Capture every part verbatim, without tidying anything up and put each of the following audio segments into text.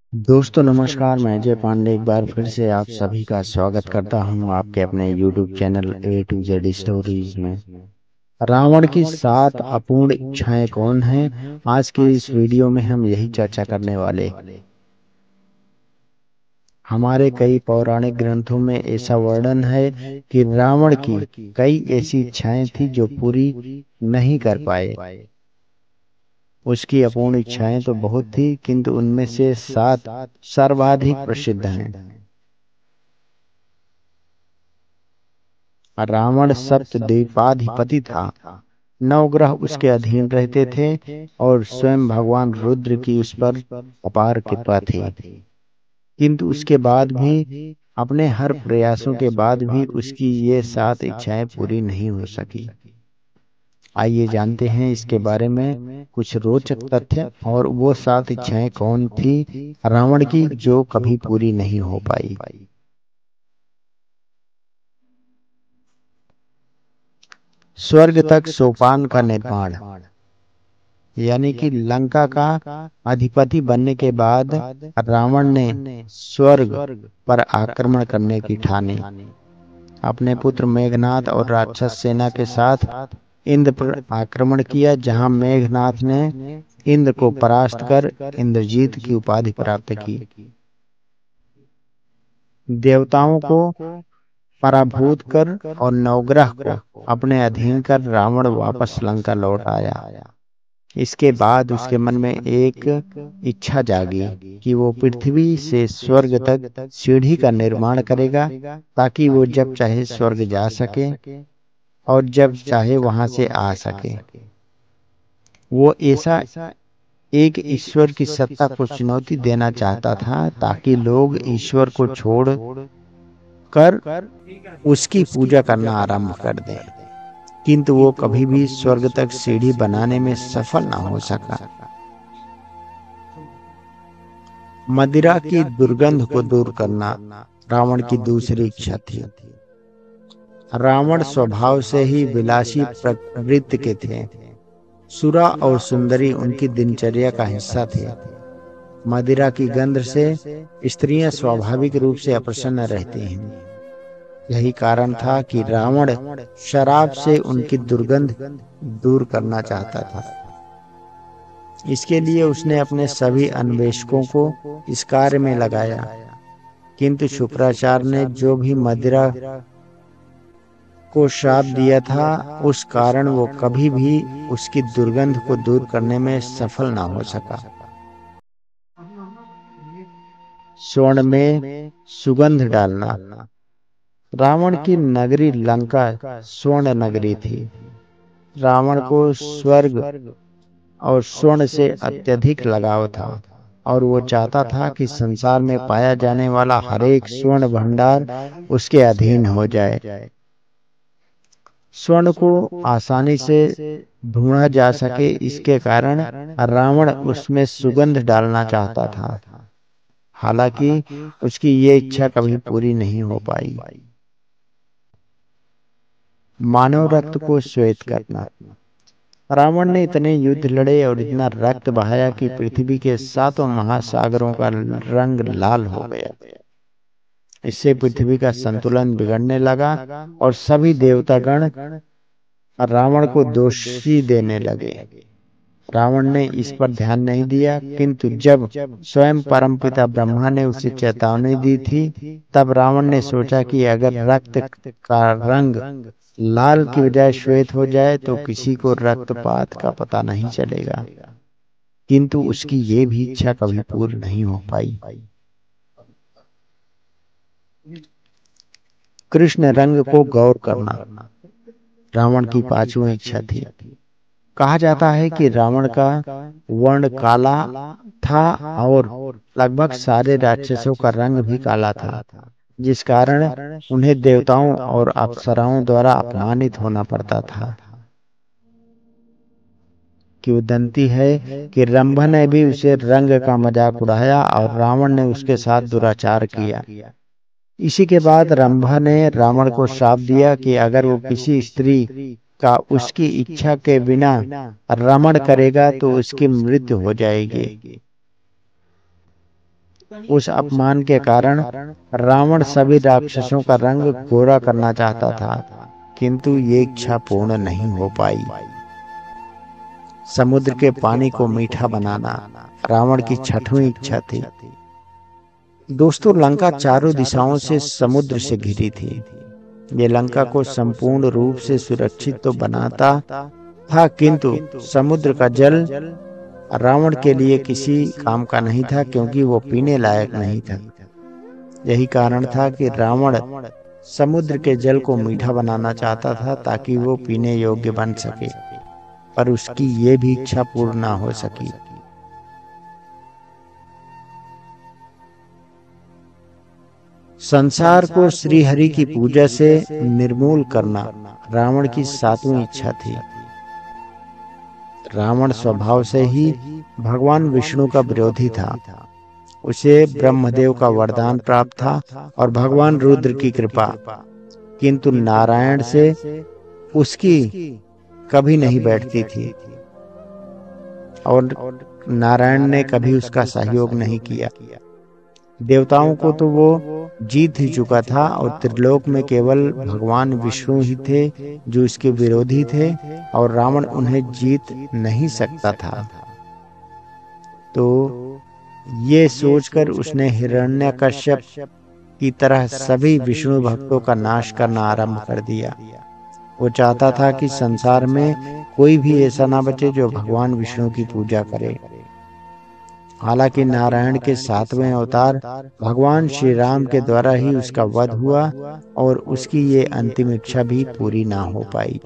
दोस्तों नमस्कार। मैं अजय पांडे एक बार फिर से आप सभी का स्वागत करता हूं आपके अपने YouTube channel A to Z stories में। रावण की सात अपूर्ण इच्छाएं कौन हैं? आज की इस वीडियो में हम यही चर्चा करने वाले। हमारे कई पौराणिक ग्रंथों में ऐसा वर्णन है कि रावण की कई ऐसी इच्छाएं थी जो पूरी नहीं कर पाए। उसकी अपूर्ण इच्छाएं तो बहुत थी, किंतु उनमें से सात सर्वाधिक प्रसिद्ध हैं। रावण सप्त द्वीपाधिपति था। नौ ग्रह उसके अधीन रहते थे और स्वयं भगवान रुद्र की उस पर अपार कृपा थी। किंतु उसके बाद भी, अपने हर प्रयासों के बाद भी उसकी ये सात इच्छाएं पूरी नहीं हो सकी। आइए जानते हैं इसके बारे में कुछ रोचक तथ्य, और वो सात इच्छाएं कौन थी रावण की जो कभी पूरी नहीं हो पाई। स्वर्ग तक सोपान का निर्माण, यानी कि लंका का अधिपति बनने के बाद रावण ने स्वर्ग पर आक्रमण करने की ठानी। अपने पुत्र मेघनाथ और राक्षस सेना के साथ इंद्र पर आक्रमण किया, जहां मेघनाथ ने इंद्र को परास्त कर इंद्रजीत की उपाधि प्राप्त की। देवताओं को पराभूत कर और नवग्रह को अपने अधीन कर रावण वापस लंका लौट आया। इसके बाद उसके मन में एक इच्छा जागी कि वो पृथ्वी से स्वर्ग तक सीढ़ी का निर्माण करेगा, ताकि वो जब चाहे स्वर्ग जा सके और जब चाहे वहां से आ सके। वो ऐसा एक ईश्वर की सत्ता को चुनौती देना चाहता था, ताकि लोग ईश्वर को छोड़ कर उसकी पूजा करना आरंभ कर दें। किंतु वो कभी भी स्वर्ग तक सीढ़ी बनाने में सफल ना हो सका। मदिरा की दुर्गंध को दूर करना रावण की दूसरी इच्छा थी। रावण स्वभाव से ही विलासी प्रवृत्ति के थे। सुरा और सुंदरी उनकी दिनचर्या का हिस्सा थे। मदिरा की गंध से स्त्रियां स्वाभाविक रूप से अप्रसन्न रहती हैं। यही कारण था कि रावण शराब से उनकी दुर्गंध दूर करना चाहता था। इसके लिए उसने अपने सभी अन्वेषकों को इस कार्य में लगाया, किंतु शुक्राचार्य ने जो भी मदिरा को श्राप दिया था, उस कारण वो कभी भी उसकी दुर्गंध को दूर करने में सफल ना हो सका। स्वर्ण में सुगंध डालना, रावण की नगरी लंका स्वर्ण नगरी थी। रावण को स्वर्ग और स्वर्ण से अत्यधिक लगाव था, और वो चाहता था कि संसार में पाया जाने वाला हर एक स्वर्ण भंडार उसके अधीन हो जाए। स्वर्ण को आसानी से ढूंढा जा सके, इसके कारण रावण उसमें सुगंध डालना चाहता था। हालांकि उसकी ये इच्छा कभी पूरी नहीं हो पाई। मानव रक्त को श्वेत करना, रावण ने इतने युद्ध लड़े और इतना रक्त बहाया कि पृथ्वी के सातों महासागरों का रंग लाल हो गया। इससे पृथ्वी का संतुलन बिगड़ने लगा और सभी देवतागण रावण को दोषी देने लगे। रावण ने इस पर ध्यान नहीं दिया, किंतु जब स्वयं परमपिता ब्रह्मा ने उसे चेतावनी दी थी, तब रावण ने सोचा कि अगर रक्त का रंग लाल की बजाय श्वेत हो जाए तो किसी को रक्तपात का पता नहीं चलेगा। किंतु उसकी ये भी इच्छा कभी पूर्ण नहीं हो पाई। कृष्ण रंग को गौर करना रावण की पांचवी इच्छा थी। कहा जाता है कि रावण का वर्ण काला था और लगभग सारे राक्षसों का रंग भी काला था, जिस कारण उन्हें देवताओं और अप्सराओं द्वारा अपमानित होना पड़ता था। किंवदंती है कि रंभा ने भी उसे रंग का मजाक उड़ाया और रावण ने उसके साथ दुराचार किया। इसी के बाद रंभा ने रावण को श्राप दिया कि अगर वो किसी स्त्री का उसकी इच्छा के बिना रमण करेगा तो उसकी मृत्यु हो जाएगी। उस अपमान के कारण रावण सभी राक्षसों का रंग गोरा करना चाहता था, किंतु ये इच्छा पूर्ण नहीं हो पाई। समुद्र के पानी को मीठा बनाना रावण की छठवीं इच्छा थी। दोस्तों, लंका चारों दिशाओं से समुद्र से घिरी थी। ये लंका को संपूर्ण रूप से सुरक्षित तो बनाता था, किंतु समुद्र का जल रावण के लिए किसी काम का नहीं था, क्योंकि वो पीने लायक नहीं था। यही कारण था कि रावण समुद्र के जल को मीठा बनाना चाहता था, ताकि वो पीने योग्य बन सके, पर उसकी ये भी इच्छा पूर्ण ना हो सकी। संसार को श्री हरि की पूजा से निर्मूल करना रावण की सातवीं इच्छा थी। रावण स्वभाव से ही भगवान विष्णु का विरोधी था। उसे ब्रह्मदेव का वरदान प्राप्त था और भगवान रुद्र की कृपा, किंतु नारायण से उसकी कभी नहीं बैठती थी और नारायण ने कभी उसका सहयोग नहीं किया। देवताओं को तो वो जीत ही चुका था और त्रिलोक में केवल भगवान विष्णु ही थे जो इसके विरोधी थे, और रावण उन्हें जीत नहीं सकता था। तो ये सोचकर उसने हिरण्यकश्यप की तरह सभी विष्णु भक्तों का नाश करना आरंभ कर दिया। वो चाहता था कि संसार में कोई भी ऐसा ना बचे जो भगवान विष्णु की पूजा करे। हालांकि नारायण के सातवें अवतार भगवान श्री राम के द्वारा ही उसका वध हुआ और उसकी ये अंतिम इच्छा भी पूरी ना हो पाई।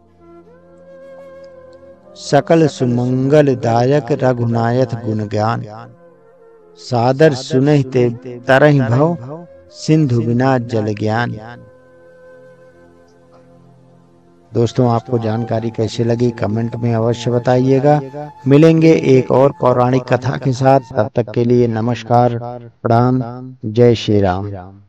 सकल सुमंगल दायक रघुनायक गुण ज्ञान, सादर सुनहि ते तरहि भव, सिंधु बिना जल ज्ञान। दोस्तों, आपको जानकारी कैसी लगी कमेंट में अवश्य बताइएगा। मिलेंगे एक और पौराणिक कथा के साथ। तब तक के लिए नमस्कार, प्रणाम, जय श्री राम।